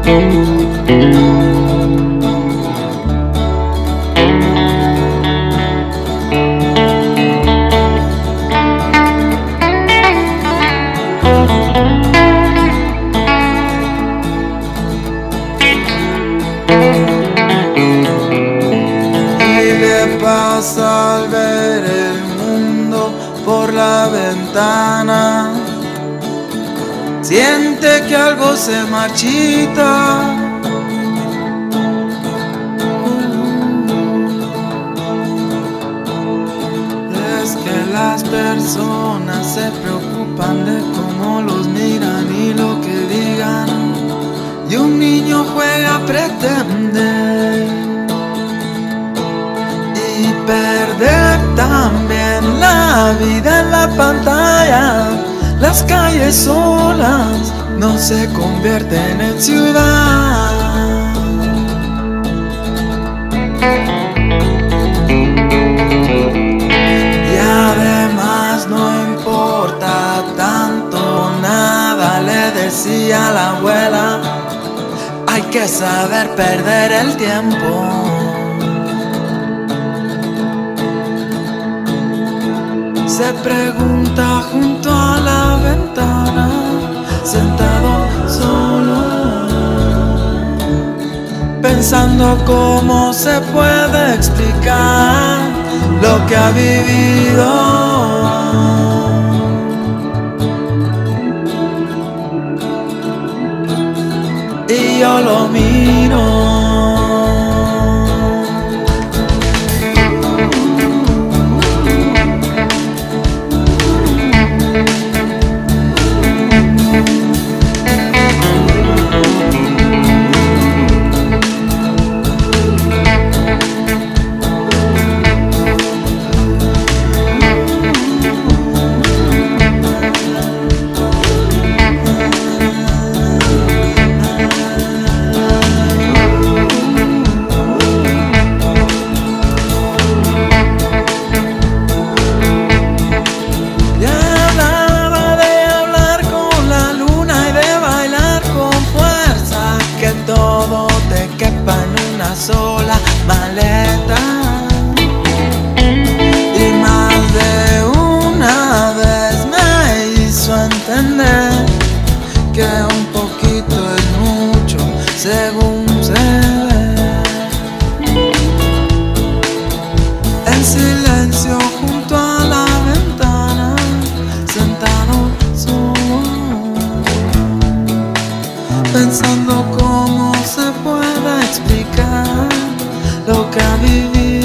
Pasa al ver el mundo por la ventana, siente que algo se marchita. Es que las personas se preocupan de cómo los miran y lo que digan, y un niño juega, pretende perder también la vida en la pantalla. Las calles solas no se convierten en ciudad. Y además no importa tanto nada, le decía la abuela, hay que saber perder el tiempo. Se pregunta junto a la ventana, sentado solo, pensando cómo se puede explicar lo que ha vivido. Y yo lo miro. Todo te quepa en una sola maleta. Y más de una vez me hizo entender que un poquito es mucho según se ve. En silencio junto a la ventana, sentado solo, pensando cómo se puede explicar lo que ha vivido.